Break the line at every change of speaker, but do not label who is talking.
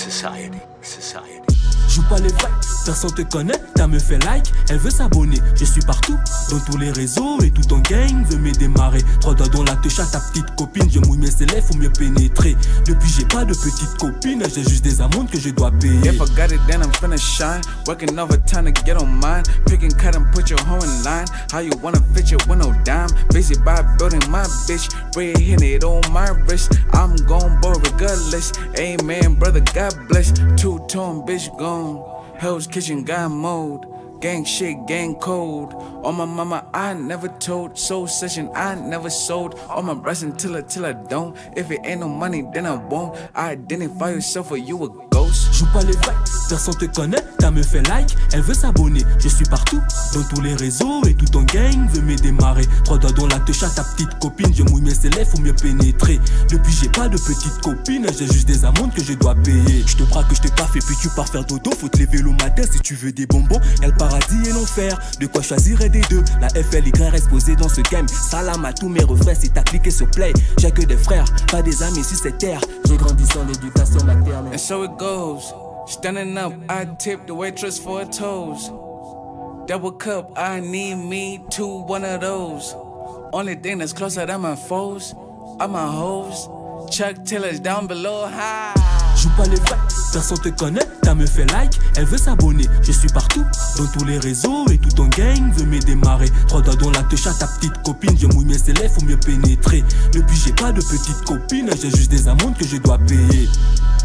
Society.
Joue pas les vrais, personne te connaît, ta meuf fait like, elle veut s'abonner. Je suis partout, dans tous les réseaux et tout ton gang veut me démarrer. 3 doigts dans la touche à ta petite copine, je mouille mes célèbres, faut mieux pénétrer. Depuis j'ai pas de petite copine, j'ai juste des amendes que je dois payer.
If I got it then I'm finna shine, working overtime to get on mine. Pick and cut and put your hoe in line. How you wanna fit your with no dime? Busy by building my bitch, red hitting it on my wrist. I'm gon' bore regardless, amen brother God bless. Two-tone bitch gone, Hell's Kitchen got mode. Gang shit, gang code. On my mama, I never told. Soul session, I never sold. On my breast until I don't. If it ain't no money, then I won't. Identify yourself or you a ghost.
Joue pas les vrais, personne te connaît, ta meuf fait like, elle veut s'abonner. Je suis partout, dans tous les réseaux et tout ton gang veut me démarrer. 3 doigts dans la touche à ta petite copine, je mouille mes célèbres, faut mieux pénétrer. Depuis j'ai pas de petite copine, j'ai juste des amendes que je dois payer. Je te braque, je te taffe et puis tu pars faire dodo. Faut te lever le matin si tu veux des bonbons. Y'a le paradis et l'enfer, de quoi choisir des deux. La FLY reste posée dans ce game. Salam à tous mes refrains si t'as cliqué sur play. J'ai que des frères, pas des amis sur cette terre. J'ai grandi sans l'éducation maternelle.
And so it goes. Standing up, I tip the waitress for her toes. Double cup, I need me too, one of those. Only thing that's closer than my foes are my hoes. Chuck Taylor's down below, high.
Joue pas les vrais, personne te connaît, ta meuf fait like, elle veut s'abonner. Je suis partout, dans tous les réseaux et tout ton gang veut me démarrer. 3 doigts dans la touche à ta petite copine, je mouille mes célèbres, faut mieux pénétrer. Depuis j'ai pas de petite copine, j'ai juste des amendes que je dois payer.